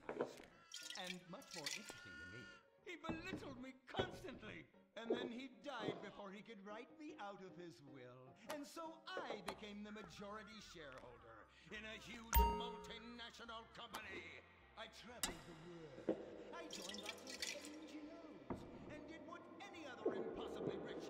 nicer and much more interesting than me. He belittled me constantly, and then he died before he could write me out of his will. And so I became the majority shareholder in a huge multinational company. I traveled the world. I joined lots of NGOs and did what any other impossibly rich